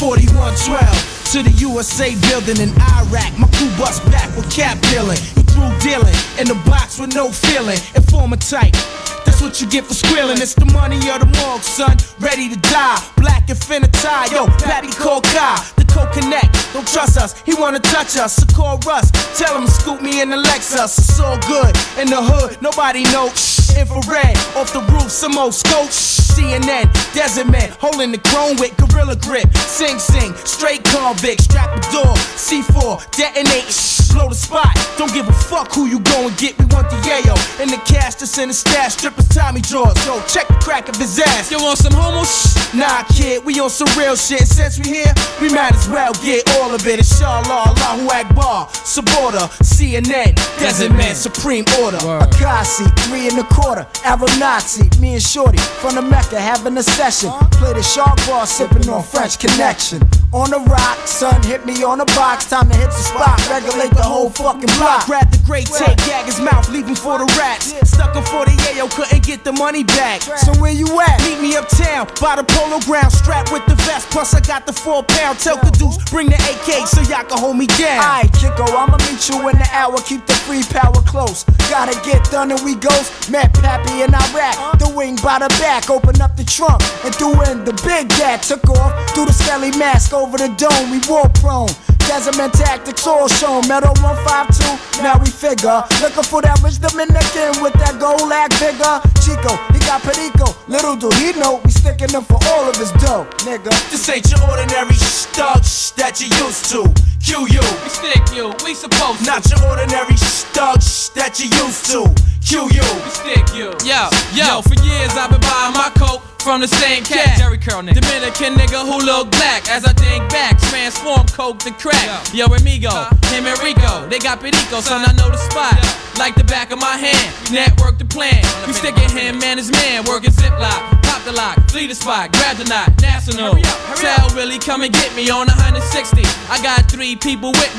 4112 to the USA building in Iraq, my crew bust back with cap dealing. He threw dealing in the box with no feeling. Informer type. That's what you get for squealing. It's the money of the morgue, son. Ready to die. Black infinity, yo. Patty called Kai. The co-connect. Don't trust us. He wanna touch us. So call Russ. Tell him to scoop me in the Lexus. It's all good in the hood. Nobody knows. Infrared off the roof. Some old scope. CNN. Desert man holding the chrome with gorilla grip. Sing. Straight convict. Strap the door. C4. Detonate. Blow the spot. Don't give a fuck who you go and get. We want the yayo. And the cash that's in the stash. Strippers Tommy draws. Go check the crack of his ass. You want some homo shit? Nah, kid, we on some real shit. Since we here, we might as well get all of it. Inshallah, Allahu Akbar, Sabota, CNN, Desert Man, Supreme Order. Akasi, 3 1/4, Arab Nazi, me and Shorty from the Mecca having a session. Play the sharp bar, sipping on French Connection. On the rock, son hit me on the box. Time to hit the spot, regulate the whole fucking block. Grab the great tape, gag his mouth, leave him for the rats. Stuck him for the yayo, couldn't get the money back. So where you at? Meet me uptown, by the polo ground, strapped with the vest. Plus I got the 4-pound. Tell Caduce, bring the AK so y'all can hold me down. Alright, Chico, I'ma meet you in the hour. Keep the free power close. Gotta get done and we goes. Met Pappy in Iraq. The wing by the back, open up the trunk and threw in the big gat. Took off through the skelly mask over the dome. We war prone. Desert tactics all shown. Metal 152, now we figure. Looking for that rich Dominican with that gold lag figure. Chico, he got Perico. Little do he know we sticking him for all of his dough, nigga. This ain't your ordinary thug that you used to. QU, we stick you, we supposed to. Not your ordinary thug that you used to. QU, we stick you. Yo, for years I've been buying my coat from the same cat, Jerry Curl nigga. Dominican nigga who look black. As I think back, transform coke to crack. Yo, Amigo, him and Rico, they got Perico, son, I know the spot like the back of my hand. Network the plan, we sticking him and his man, working ziplock, pop the lock, flee the spot, grab the knot, national. Tell Willie come and get me on 160. I got 3 people with me.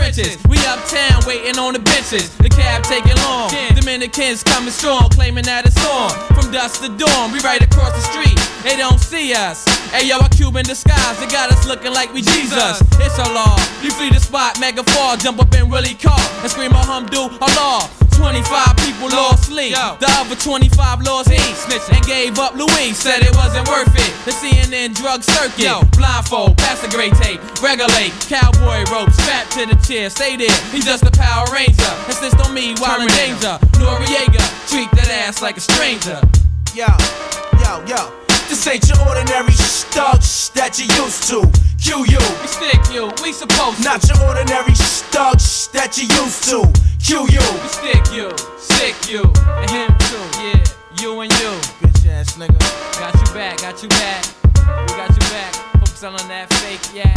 trenches. We uptown waiting on the benches. The cab taking long. Dominicans coming strong, claiming that it's on. From dusk to dawn, we right across the street. They don't see us. Hey yo, a Cuban disguise. They got us looking like we Jesus. It's a law. You flee the spot, mega fall, jump up in Willie car and scream alhamdu Allah. 25 people lost sleep. The other 25 lost heat. And gave up. Louis said it wasn't worth it. The CNN drug circuit. Blindfold, pass the gray tape. Regulate, cowboy ropes, strapped to the chair. Stay there, he's just a Power Ranger. Insist on me while in danger. Noriega, treat that ass like a stranger. Yo. This ain't your ordinary studs that you used to. QU. We stick you, we supposed to. Not your ordinary studs that you used to. QU. We stick you, and him too. Yeah, you and you. Bitch ass nigga. Got you back. We got you back. Focus on that fake, yeah.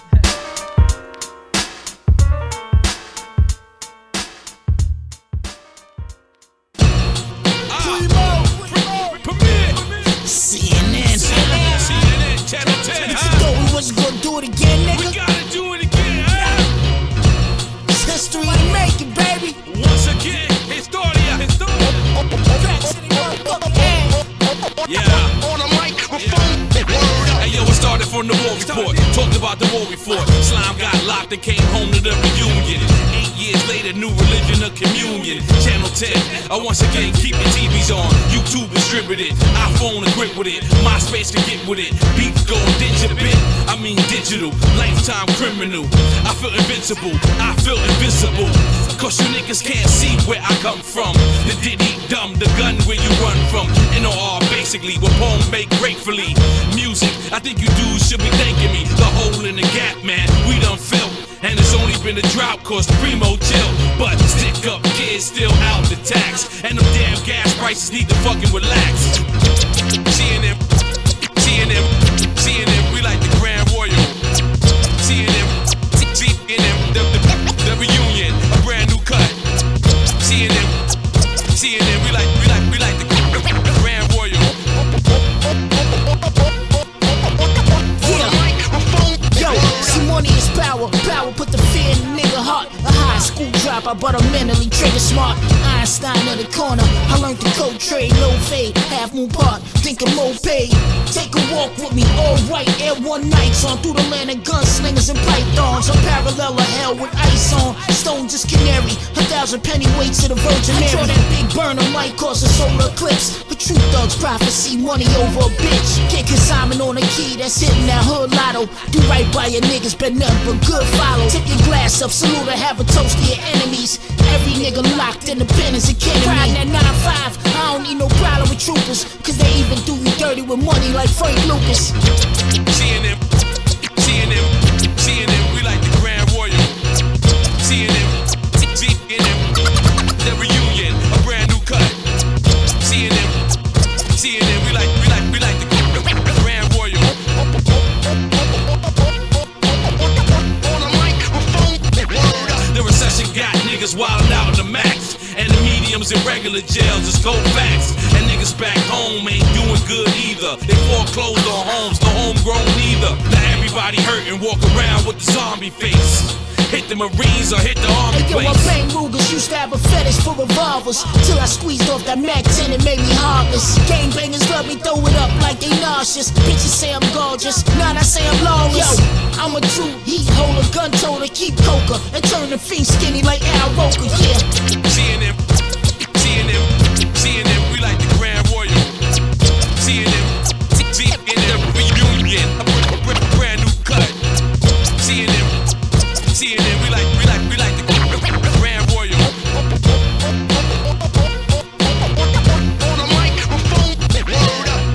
CNN, Channel 10. You thought we wasn't gonna do it again, nigga? We gotta do it again, It's history to make it, baby. Once again, Historia. Yeah. On the microphone. Hey yo, it started from the war report. Talked about the war we fought. Slime got locked and came home to the reunion. 8 years later, new religion of communion. Channel 10. I once again keep your TVs on. YouTube distributed. iPhone equipped with it. MySpace to get with it. Beats going digibit. I mean digital. Lifetime criminal. I feel invincible. I feel invisible. Cause you niggas can't see where I come from. The Diddy dumb, the gun where you run from. NOR basically, what poem make gratefully. Music, I think you dudes should be thanking me. The hole in the gap, man, we done filled. And it's only been a drought cause Primo chill. But stick up kids still out the tax. And them damn gas prices need to fucking relax. CNN, we like the Grand Royal. CNN, the reunion, a brand new cut. CNN, we like the Grand Royal. Yo, see money is power. Power put the fear in the nigga heart. A high school dropout, but I'm mentally trigger smart. Einstein of the corner. I learned the code trade, low fade, half moon part. Think of moped. Take a walk with me, all right. Air one nights on through the land of gunslingers and pythons. A parallel of hell with ice on. Stones is canary. 1,000 pennyweights to the Virgin Mary. I draw that big burner might cause a solar eclipse. A true thug's prophecy, money over a bitch. Get consignment on a key that's hitting that hood lotto. Do right by your niggas, but nothing but good follow. Tip your glass up, salute and have a toast to your enemies. Every nigga locked in the pen is a king of me. Riding that 9-5, I don't need no problem with troopers. Cause they even do you dirty with money like Frank Lucas. CNN, we like the Grand Royal. CNN, the reunion, a brand new cut. CNN, we like the Grand Royal. The recession got niggas wildin' out in the max. And the mediums in regular jails is cold facts. And niggas back home ain't doing good either. They foreclosed on homes, no homegrown either. Now everybody hurt and walk around with the zombie face. Hit the Marines or hit the army Hey yo, I base. bang Rugers, used to have a fetish for revolvers. Till I squeezed off that Mac 10 and made me heartless. Gangbangers love me, throw it up like they nauseous. Bitches say I'm gorgeous, nah, I say I'm lawless. Yo, I'm a true heat holder, gun toter, keep coca. And turn the fiend skinny like Al Roker, yeah. CNN, we like the Grand Royal. CNN, reunion, a brand new cut. CNN, we like the Grand Royal. On the microphone. Word up.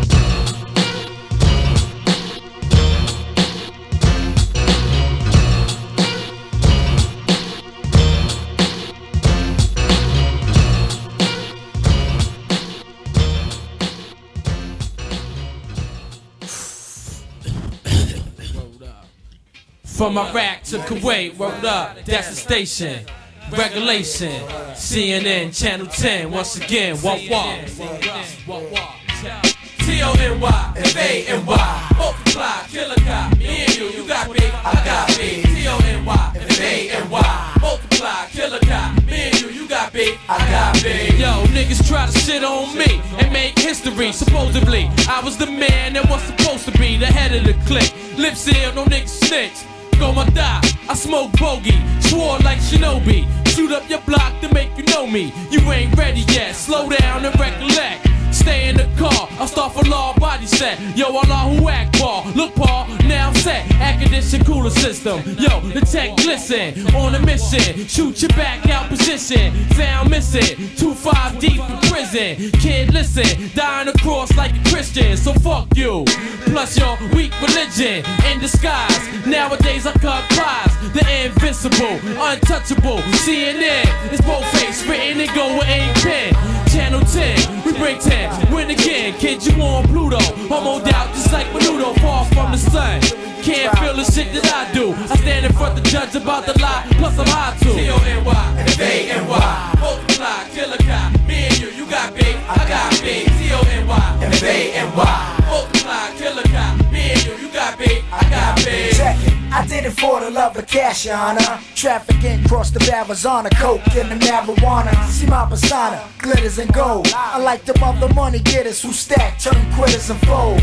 From Iraq to Kuwait, rolled up, that's the station. Regulation, CNN, Channel 10, once again, walk. T-O-N-Y, F-A-N-Y, multiply, killer cop, me and you got big, I got big. T-O-N-Y, F-A-N-Y. Multiply, killer cop. Me and you got big, I got big. Yo, niggas try to shit on me and make history. Supposedly, I was the man that was supposed to be the head of the clique. Lip seal, no niggas snitch. Go my die, I smoke bogey, swore like Shinobi. Shoot up your block to make you know me. You ain't ready yet, slow down and recollect. Stay in the car, I'll start for law body set. Yo, Allahu Akbar, look Paul, now I'm set. Air condition cooler system, yo, the tech glisten. On a mission, shoot your back out position. Sound missing, 2-5 deep in prison. Kid listen, dying across like a Christian. So fuck you, plus your weak religion in disguise. Nowadays I cut pies, the invincible, untouchable. CNN, it's both face, written and go with ink pen. Channel 10, we break 10, win again. Kid, you on Pluto, homoed out just like Menudo, far from the sun. Can't feel the shit that I do. I stand in front the judge about the lie, plus I'm high too. T-O-N-Y, F-A-N-Y. Multiply, killer cop. Me and you got big, I got big. T-O-N-Y, F-A-N-Y. Multiply, killer cop. Me and you got big, I got big. Check it. I did it for the love of cash, your honor. Trafficking across the Arizona, coke and the marijuana. See my persona, glitters and gold. I like them other money getters who stack, turn quitters and fold.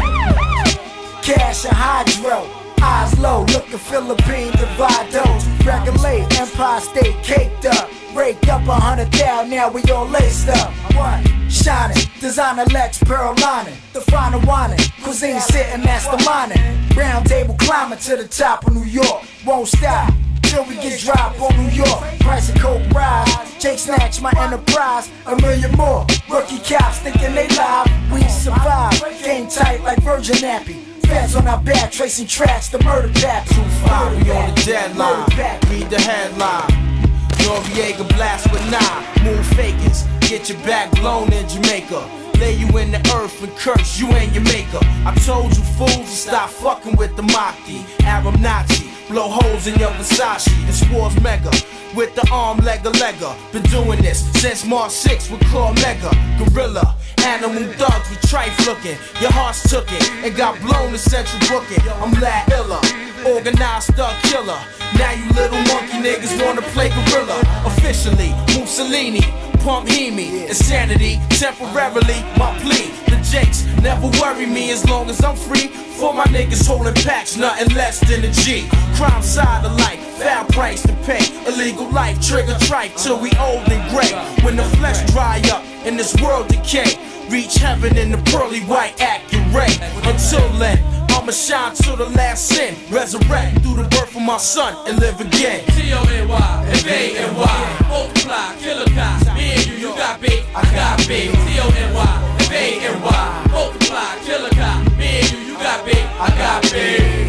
Cash and hydro, eyes low, looking Philippine dividos. Regulate, Empire State caked up. Raked up 100,000, now we all laced up. What? Shining, designer Lex, pearl lining. The final whining, cuisine sitting masterminding. Round table climbing to the top of New York. Won't stop till we get dropped on New York. Price of coke rise, Jake snatch my enterprise. A million more, rookie cops thinking they live. We survive, game tight like Virgin Nappy. Feds on our back, tracing tracks, the murder pack. 2-5, we on the deadline. Read the headline. Noriega blast with 9. Move fakers, get your back blown in Jamaica. Lay you in the earth and curse you and your maker. I told you fools to stop fucking with the Maki. Arab Nazi, blow holes in your Versace. This war's mega, with the arm legger. Been doing this since March 6 with Claw Mega. Gorilla, animal thugs with trife looking. Your heart's took it and got blown to central booking. I'm Lad Illa, organized thug killer. Now you little monkey niggas wanna play gorilla. Officially, Mussolini, pump Hemi. Insanity, temporarily, my plea. The Jakes never worry me as long as I'm free. For my niggas holding packs, nothing less than a G. Crime side of life, foul price to pay. Illegal life, trigger tripe till we old and gray. When the flesh dry up and this world decay, reach heaven in the pearly white accurate. Until then, I'ma shine till the last sin. Resurrect through the birth of my son and live again. T-O-N-Y, F-A-N-Y. Multiply, killer cops. Me and you got big, I got big. T-O-N-Y, F-A-N-Y. Multiply, killer cops. Me and you got big, I got big.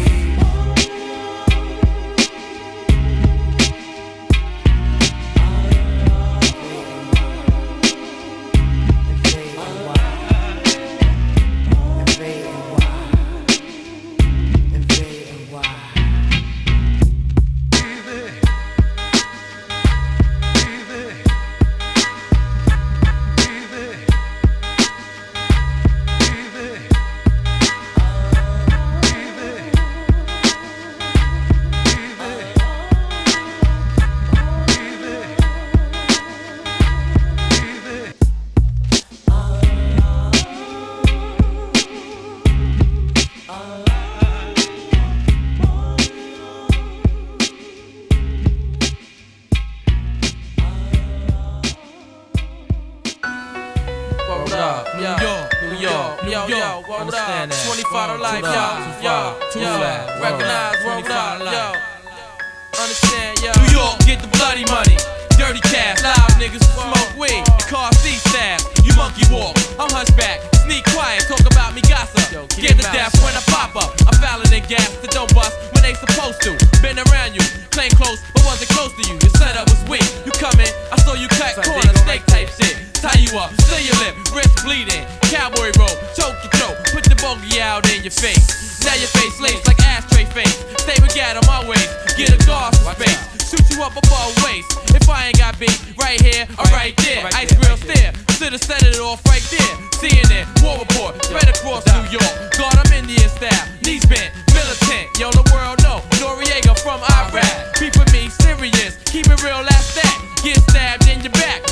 Understand that. 25 to life, yo. Recognize, word up, yo. Understand, yo. New York, get the bloody money. Dirty cash, loud niggas smoke weed. The car C stab, you monkey walk. I'm hunchback, sneak quiet, talk about me gossip. Get the death when I pop up. I'm fouling in gas that don't bust when they supposed to. Been around you, claim close, but wasn't close to you. Your setup was weak. You come in, I saw you cut corner, snake type shit. Tie you up, seal your lip, wrist bleeding. Cowboy roll, choke your throat, put the bogey out in your face. Now your face laced like ashtray face. Stay with gat on my waist, get a guard for space. Shoot you up above waist. If I ain't got beat, right here or right there. Ice grill stare, should've set it off right there. CNN, war report, spread across New York. God, I'm Indian style, knees bent, militant. Yo, the world know, Noriega from Iraq. Keep with me serious, keep it real, last day.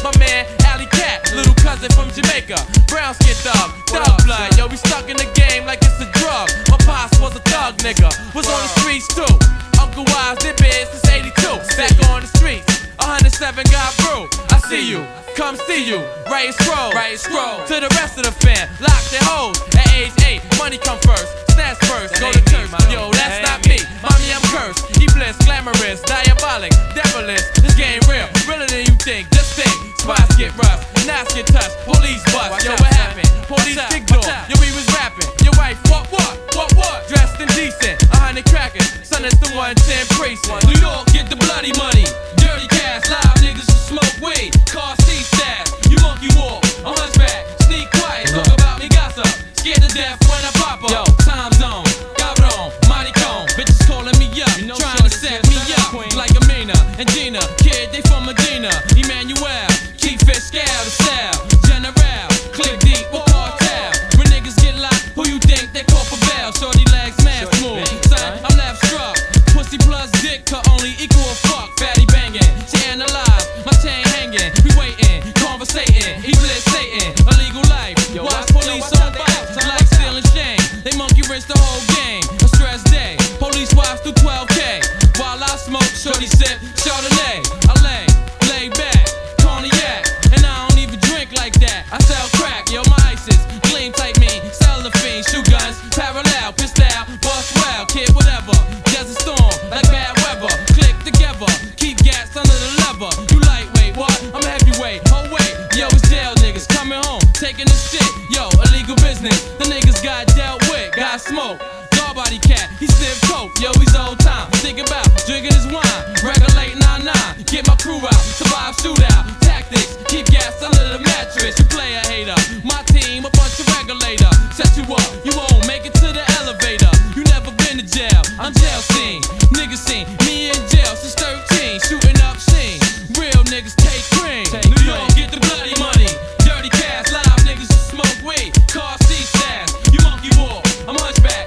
My man, Alley Cat, little cousin from Jamaica. Brown skin thug, thug blood. Yo, we stuck in the game like it's a drug. My pops was a thug nigga, was on the streets too. Uncle Wise did biz since 82. Back on the streets, 107 got through. I see you, come see you. Right scroll to the rest of the fam. Lock their hoes at age 8. Money come first, snatch first, go to church. Yo, that's not me. Mommy, I'm cursed. He bliss, glamorous, diabolic, devilish. This game real, realer than you think. Just think. Spots get rough, knives get touched, police bust. Yo, what happened? Police kicked door. Yo, we was rapping. Your wife, what? Dressed indecent, 100 crackers. Son, it's the 110 precinct. New York, get the bloody money. Dirty cash, loud niggas who smoke weed. Car seat staff, you monkey walk. I'm hunchback, sneak quiet, talk about me gossip. Scared to death when I pop up. Yo, time zone, cabron, mighty cone. Bitches calling me up, trying to set me up. Like Amina and Gina, kid, they from Medina. Emmanuel, keep fish scale to sell. General, click deep with cartel. When niggas get locked, who you think they call for bail? Shorty legs, man, smooth. Son, I'm left struck. Pussy plus dick could only equal a fuck. Fatty banging, she analyzed, my chain hanging. We waiting, conversating, Iblis Satan, illegal life. Watch police on bikes, like stealing shame. They monkey wrench the whole game. A stress day, police wives through 12K. While I smoke, shorty sip Chardonnay. I lay back, cognac, and I don't even drink like that. I sell crack, yo, my ISIS, gleam type me, sell the fiend, shoot guns, parallel, pistol, bust well, kid, whatever. Desert storm, like bad weather, click together, keep gas under the lever. You lightweight, what? I'm heavyweight, oh wait, yo, it's jail niggas coming home, taking this shit, yo, illegal business. The niggas got dealt with, got smoke. Body cat, he sniff coke, yo, he's old time. Think about drinking his wine, regulate 9-9. Get my crew out, survive shootout. Tactics, keep gas under the mattress. You play a hater, my team a bunch of regulator. Set you up, you won't make it to the elevator. You never been to jail, I'm jail scene. Niggas seen me in jail since 13, shooting up scene. Real niggas take cream. New York, get the bloody money. Dirty cash, live niggas who smoke weed. Car seat stash, you monkey walk, I'm hunchback.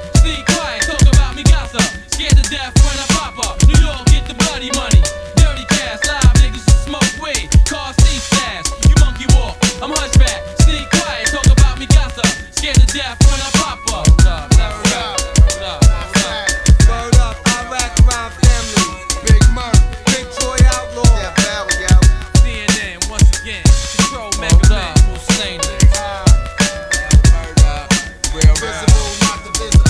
Scared to death when I pop up. New York, get the bloody money. Dirty cash, live niggas who smoke weed. Car seat stash, you monkey walk, I'm hunchback. Sneak quiet, talk about me gossip. Scared to death when I pop up. Hold up, Iraq crime family. Big Murph, Big Toy Outlaw. Yeah, bad we out. CNN once again. Control Mega Man, Hussein. Real visible, not divisible.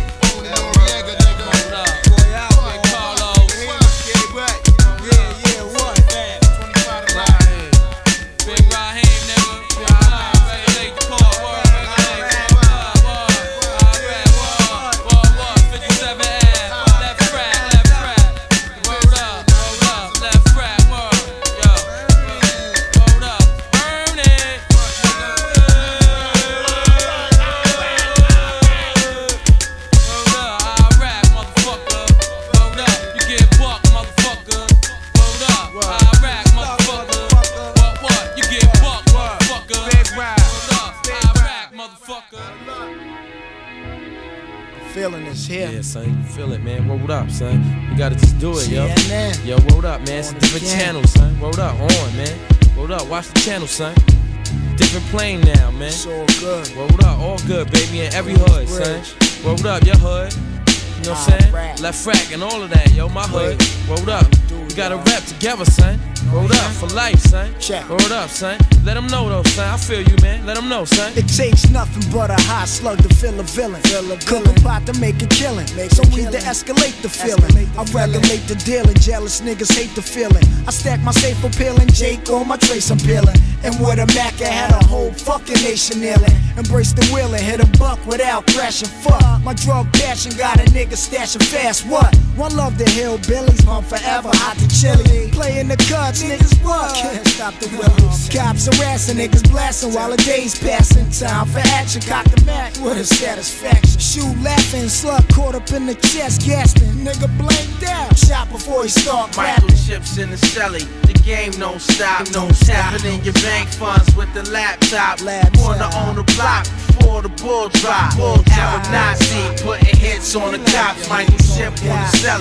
Feeling is here. Yeah, son, you feel it, man. Word up, son. You gotta just do it, yo. Yo, word up, man. It's a different channel, son. Word up, on, man. Word up, watch the channel, son. Different plane now, man. It's all good. Word up, all good, baby, in every hood, son. Word up, your hood. You know what I'm saying? Left frack and all of that, yo, my hood. Word up. We gotta rap together, son. Word up for life, son. Word up, son. Let them know, though, son. I feel you, man. Let them know, son. It takes nothing but a hot slug to fill a villain. Cook a pot to make a killing. So we to escalate the feeling. I regulate the dealing. Jealous niggas hate the feeling. I stack my safe appealing. Jake on my trace I'm peeling. And with a Mac I had a whole fucking nation kneeling. Embrace the wheeling. Hit a buck without crashing. Fuck. My drug passion got a nigga stashing fast. What? One love the hillbillies. Home forever. Hot to chili. Playing the cards. Niggas what? Can't stop the willies. Cops harassing, niggas blasting while the day's passing. Time for action, cock the Mac with a satisfaction. Shoot laughing, slug caught up in the chest, gasping. Nigga blanked out, shot before he start rapping. Microchips in the celly, the game don't stop. Tapping in your bank funds with the laptop. Corner on the block before the bull drop. Arab Nazi putting hits on the cops. Microchip on the celly, the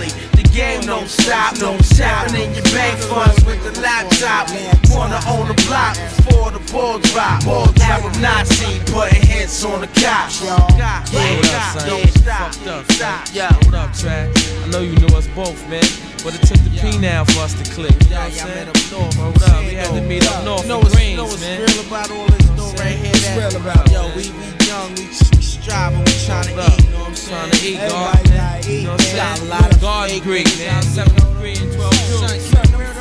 game don't stop. Tapping in your bank funds with the laptop. Wanna own the block before the ball drop. Arab Nazi putting hits on the cops. What up, Track? I know you know us both, man. But it took the P now for us to click. You know what I'm saying? Hold up, we had to meet up north in Greens, man. Real about all this though right here. It's real about yo, we young, we striving, we trying to eat. You know what I'm saying? Trying to eat, God. You know what I'm saying? Got a lot of Garden Creek, man. 73 and 12 June.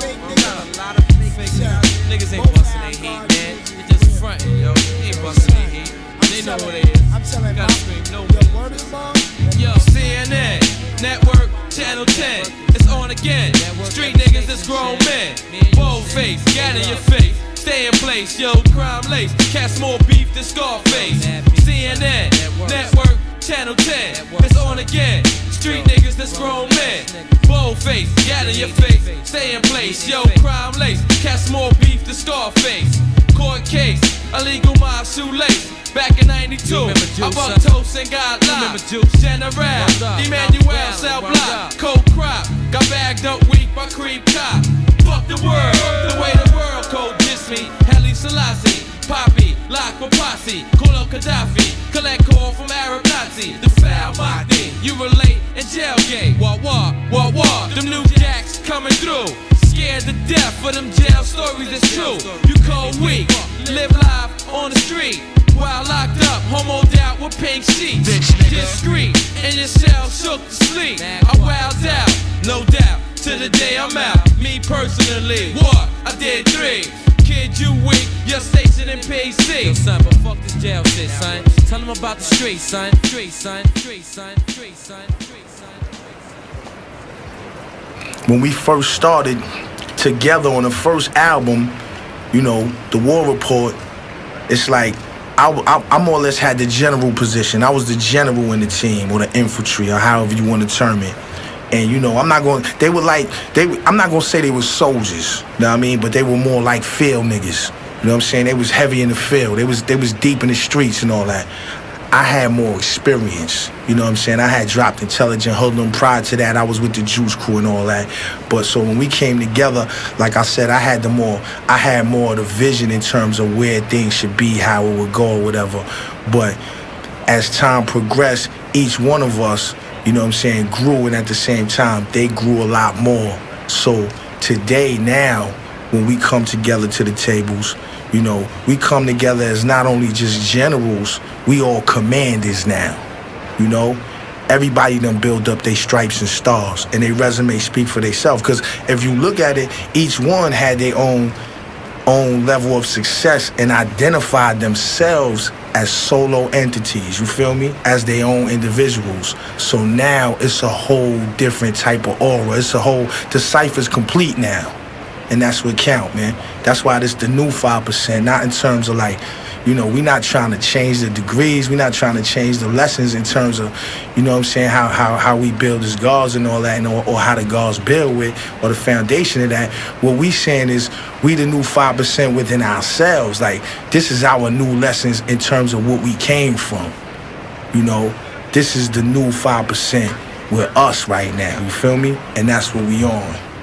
Niggas ain't busting their heat, man. They just frontin', yo. They ain't busting their heat. They know what it is. I'm telling you, gotta scream no man. Yo, CNN, Network, Channel 10. It's on again. Street niggas is grown men. Bold face, gat in your face. Stay in place, yo, crime lace. Cast more beef than Scarface. CNN, Network, Channel 10. It's on again. Street niggas that's grown men. Bold face, gat in your face. Stay in place, yo, crime lace. Cast more beef than Scarface. Court case, illegal mob shoelace. Back in 92, I bucked toast and got locked. General, Emmanuel, cell block, cold crop. Got bagged up weak by creep cop. Fuck the world, the way the world code diss me. Haile Selassie, Poppy, lock with posse. Call up Gaddafi, collect call from Arab Nazi. The foul Mahdi, you relate in jailgate. Wah wah, wah wah, them new jacks coming through. Scared to death for them jail stories, it's true. You cold weak, live life on the street. While locked up, homoed out with pink sheets. Discreet, in your cell, shook to sleep. I wowed out, no doubt, to the day I'm out. Me personally, what? I did 3. Kid, you weak, your station in PC. Yo, son, but fuck this jail shit, son. Tell them about the street, son. Street, son. Street, son. Street, son. Street, son. When we first started together on the first album, you know, The War Report, it's like I more or less had the general position. I was the general in the team, or the infantry, or however you want to term it. And you know, I'm not gonna say they were soldiers, you know what I mean? But they were more like field niggas. You know what I'm saying? They was heavy in the field. They was deep in the streets and all that. I had more experience, you know what I'm saying? I had dropped Intelligent Hoodlum. Prior to that, I was with the Juice Crew and all that. But so when we came together, like I said, I had more of the vision in terms of where things should be, how it would go or whatever. But as time progressed, each one of us, you know what I'm saying, grew, and at the same time, they grew a lot more. So today, now, when we come together to the tables, you know, we come together as not only just generals, we all commanders now. You know, everybody done build up their stripes and stars, and their resume speak for themselves. Because if you look at it, each one had their own level of success and identified themselves as solo entities, you feel me? As their own individuals. So now it's a whole different type of aura. The cypher's complete now. And that's what count, man. That's why this the new 5%, not in terms of like, you know, we're not trying to change the degrees, we're not trying to change the lessons in terms of, you know what I'm saying, how we build as guards and all that, and or how the guards build with, or the foundation of that. What we saying is we the new 5% within ourselves. Like, this is our new lessons in terms of what we came from. You know, this is the new 5% with us right now, you feel me? And that's what we on.